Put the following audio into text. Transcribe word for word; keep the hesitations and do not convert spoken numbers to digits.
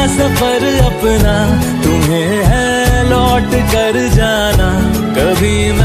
सफर अपना, तुम्हें है लौट कर जाना, कभी मैं